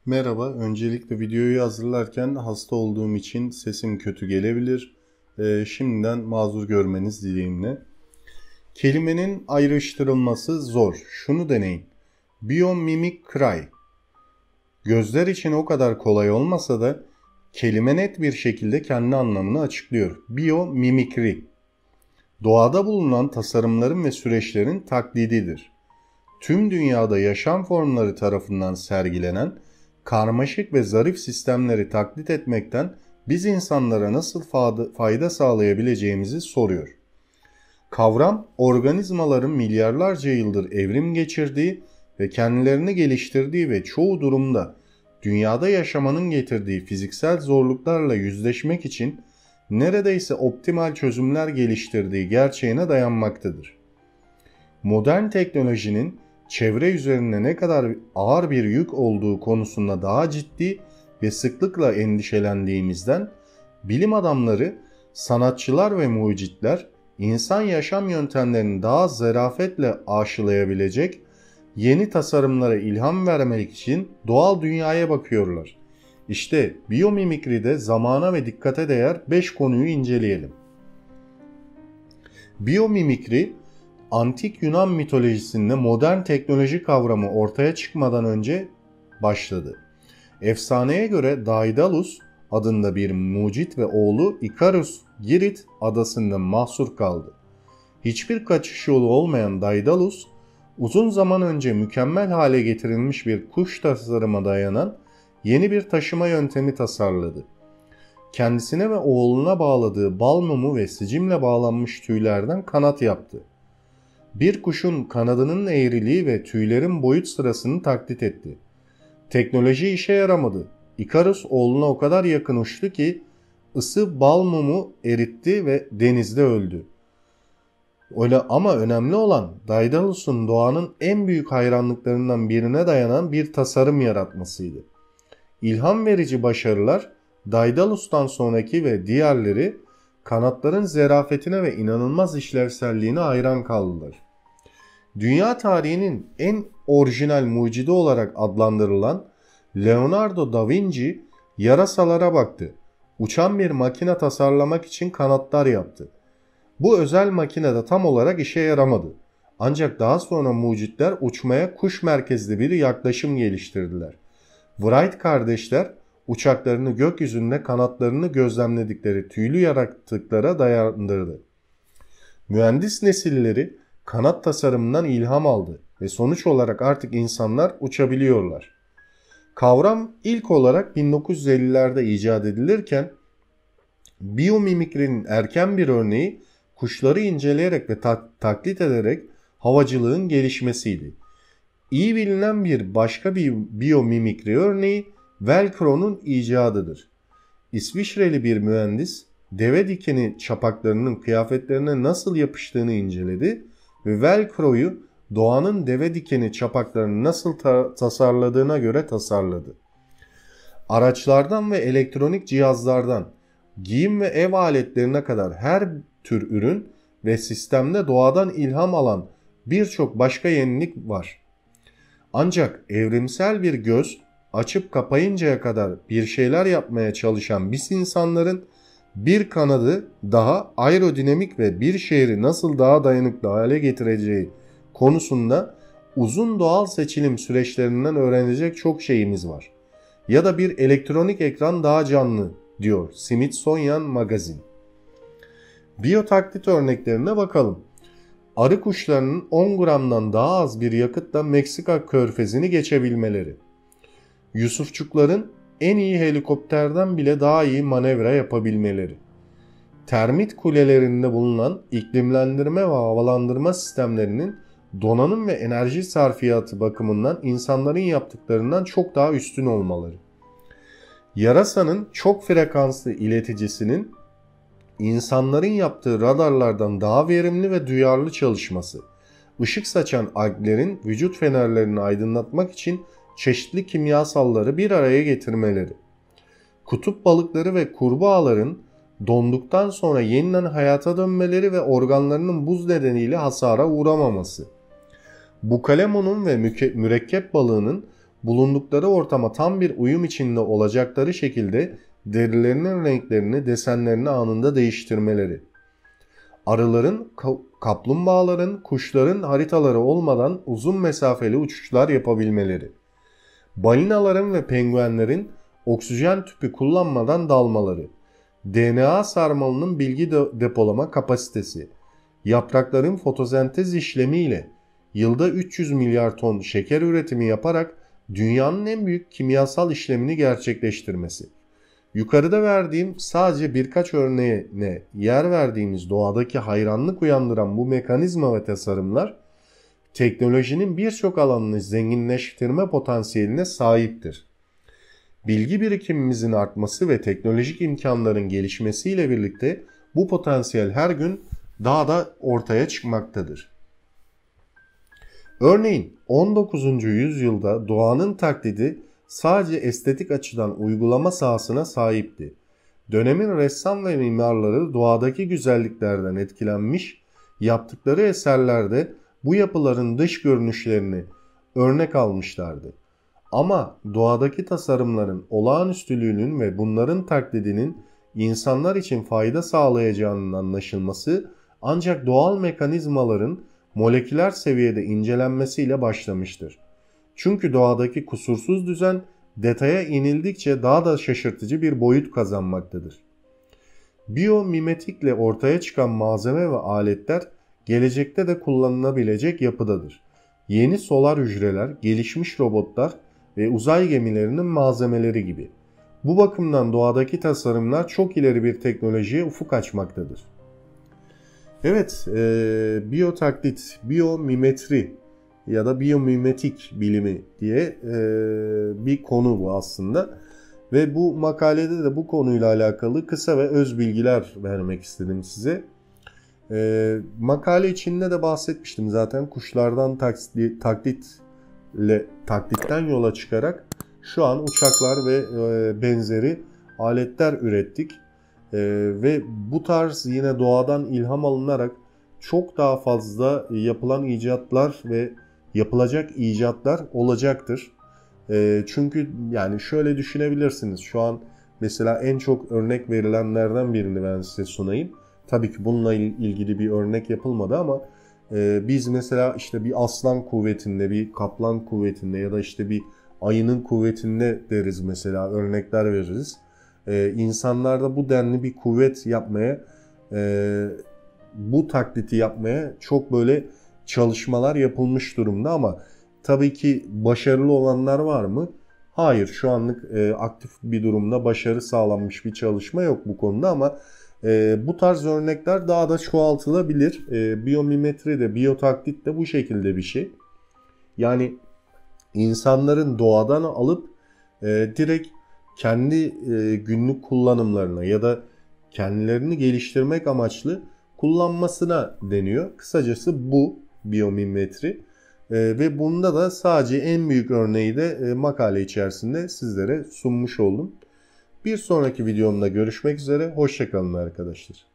Merhaba, öncelikle videoyu hazırlarken hasta olduğum için sesim kötü gelebilir. Şimdiden mazur görmeniz dileğimle. Kelimenin ayrıştırılması zor. Şunu deneyin. Biomimikry. Gözler için o kadar kolay olmasa da kelime net bir şekilde kendi anlamını açıklıyor. Biomimikri. Doğada bulunan tasarımların ve süreçlerin taklididir. Tüm dünyada yaşam formları tarafından sergilenen karmaşık ve zarif sistemleri taklit etmekten biz insanlara nasıl fayda sağlayabileceğimizi soruyor. Kavram, organizmaların milyarlarca yıldır evrim geçirdiği ve kendilerini geliştirdiği ve çoğu durumda dünyada yaşamanın getirdiği fiziksel zorluklarla yüzleşmek için neredeyse optimal çözümler geliştirdiği gerçeğine dayanmaktadır. Modern teknolojinin çevre üzerine ne kadar ağır bir yük olduğu konusunda daha ciddi ve sıklıkla endişelendiğimizden bilim adamları, sanatçılar ve mucitler insan yaşam yöntemlerini daha zarafetle aşılayabilecek yeni tasarımlara ilham vermek için doğal dünyaya bakıyorlar. İşte biyomimikride zamana ve dikkate değer 5 konuyu inceleyelim. Biyomimikri, Antik Yunan mitolojisinde modern teknoloji kavramı ortaya çıkmadan önce başladı. Efsaneye göre Daedalus adında bir mucit ve oğlu Ikarus Girit adasında mahsur kaldı. Hiçbir kaçış yolu olmayan Daedalus, uzun zaman önce mükemmel hale getirilmiş bir kuş tasarıma dayanan yeni bir taşıma yöntemi tasarladı. Kendisine ve oğluna bağladığı bal mumu ve sicimle bağlanmış tüylerden kanat yaptı. Bir kuşun kanadının eğriliği ve tüylerin boyut sırasını taklit etti. Teknoloji işe yaramadı. Ikarus oğluna o kadar yakın uçtu ki ısı bal mumu eritti ve denizde öldü. Ama önemli olan Daedalus'un doğanın en büyük hayranlıklarından birine dayanan bir tasarım yaratmasıydı. İlham verici başarılar Daedalus'tan sonraki ve diğerleri kanatların zerafetine ve inanılmaz işlevselliğine hayran kaldılar. Dünya tarihinin en orijinal mucidi olarak adlandırılan Leonardo da Vinci yarasalara baktı. Uçan bir makine tasarlamak için kanatlar yaptı. Bu özel makine de tam olarak işe yaramadı. Ancak daha sonra mucitler uçmaya kuş merkezli bir yaklaşım geliştirdiler. Wright kardeşler uçaklarını gökyüzünde kanatlarını gözlemledikleri tüylü yaratıklara dayandırdı. Mühendis nesilleri kanat tasarımından ilham aldı ve sonuç olarak artık insanlar uçabiliyorlar. Kavram ilk olarak 1950'lerde icat edilirken biyomimikrinin erken bir örneği kuşları inceleyerek ve taklit ederek havacılığın gelişmesiydi. İyi bilinen bir başka biyomimikri örneği Velcro'nun icadıdır. İsviçreli bir mühendis deve dikeni çapaklarının kıyafetlerine nasıl yapıştığını inceledi ve Velcro'yu doğanın deve dikeni çapaklarını nasıl tasarladığına göre tasarladı. Araçlardan ve elektronik cihazlardan giyim ve ev aletlerine kadar her tür ürün ve sistemde doğadan ilham alan birçok başka yenilik var. Ancak evrimsel bir göz açıp kapayıncaya kadar bir şeyler yapmaya çalışan biz insanların bir kanadı daha aerodinamik ve bir şehri nasıl daha dayanıklı hale getireceği konusunda uzun doğal seçilim süreçlerinden öğrenecek çok şeyimiz var. Ya da bir elektronik ekran daha canlı diyor Smithsonian Magazine. Biyotaklit örneklerine bakalım. Arı kuşlarının 10 gramdan daha az bir yakıtla Meksika körfezini geçebilmeleri. Yusufçukların en iyi helikopterden bile daha iyi manevra yapabilmeleri. Termit kulelerinde bulunan iklimlendirme ve havalandırma sistemlerinin donanım ve enerji sarfiyatı bakımından insanların yaptıklarından çok daha üstün olmaları. Yarasanın çok frekanslı ileticisinin insanların yaptığı radarlardan daha verimli ve duyarlı çalışması. Işık saçan alglerin vücut fenerlerini aydınlatmak için çeşitli kimyasalları bir araya getirmeleri. Kutup balıkları ve kurbağaların donduktan sonra yeniden hayata dönmeleri ve organlarının buz nedeniyle hasara uğramaması. Bukalemonun ve mürekkep balığının bulundukları ortama tam bir uyum içinde olacakları şekilde derilerinin renklerini, desenlerini anında değiştirmeleri. Arıların, kaplumbağaların, kuşların haritaları olmadan uzun mesafeli uçuşlar yapabilmeleri. Balinaların ve penguenlerin oksijen tüpü kullanmadan dalmaları. DNA sarmalının bilgi depolama kapasitesi. Yaprakların fotosentez işlemiyle yılda 300 milyar ton şeker üretimi yaparak dünyanın en büyük kimyasal işlemini gerçekleştirmesi. Yukarıda verdiğim sadece birkaç örneğine yer verdiğimiz doğadaki hayranlık uyandıran bu mekanizma ve tasarımlar teknolojinin birçok alanını zenginleştirme potansiyeline sahiptir. Bilgi birikimimizin artması ve teknolojik imkanların gelişmesiyle birlikte bu potansiyel her gün daha da ortaya çıkmaktadır. Örneğin 19. yüzyılda doğanın taklidi sadece estetik açıdan uygulama sahasına sahipti. Dönemin ressam ve mimarları doğadaki güzelliklerden etkilenmiş, yaptıkları eserlerde bu yapıların dış görünüşlerini örnek almışlardı. Ama doğadaki tasarımların olağanüstülüğünün ve bunların taklidinin insanlar için fayda sağlayacağının anlaşılması ancak doğal mekanizmaların moleküler seviyede incelenmesiyle başlamıştır. Çünkü doğadaki kusursuz düzen detaya inildikçe daha da şaşırtıcı bir boyut kazanmaktadır. Biyomimetikle ortaya çıkan malzeme ve aletler gelecekte de kullanılabilecek yapıdadır. Yeni solar hücreler, gelişmiş robotlar ve uzay gemilerinin malzemeleri gibi. Bu bakımdan doğadaki tasarımlar çok ileri bir teknolojiye ufuk açmaktadır. Evet, biyotaklit, biyomimetri ya da biyomimetik bilimi diye bir konu bu aslında. Ve bu makalede de bu konuyla alakalı kısa ve öz bilgiler vermek istedim size. Makale içinde de bahsetmiştim zaten, kuşlardan taklitten yola çıkarak şu an uçaklar ve benzeri aletler ürettik. Ve bu tarz yine doğadan ilham alınarak çok daha fazla yapılan icatlar ve yapılacak icatlar olacaktır. Çünkü yani şöyle düşünebilirsiniz. Şu an mesela en çok örnek verilenlerden birini ben size sunayım. Tabii ki bununla ilgili bir örnek yapılmadı ama biz mesela işte bir aslan kuvvetinde, bir kaplan kuvvetinde ya da işte bir ayının kuvvetinde deriz mesela, örnekler veririz. İnsanlarda bu denli bir kuvvet yapmaya, bu taklidi yapmaya çok böyle çalışmalar yapılmış durumda ama tabii ki başarılı olanlar var mı? Hayır, şu anlık aktif bir durumda başarı sağlanmış bir çalışma yok bu konuda ama bu tarz örnekler daha da çoğaltılabilir. Biyomimetri de, biyotaklit de bu şekilde bir şey. Yani insanların doğadan alıp direkt kendi günlük kullanımlarına ya da kendilerini geliştirmek amaçlı kullanmasına deniyor. Kısacası bu biyomimetri. Ve bunda da sadece en büyük örneği de makale içerisinde sizlere sunmuş oldum. Bir sonraki videomda görüşmek üzere. Hoşça kalın arkadaşlar.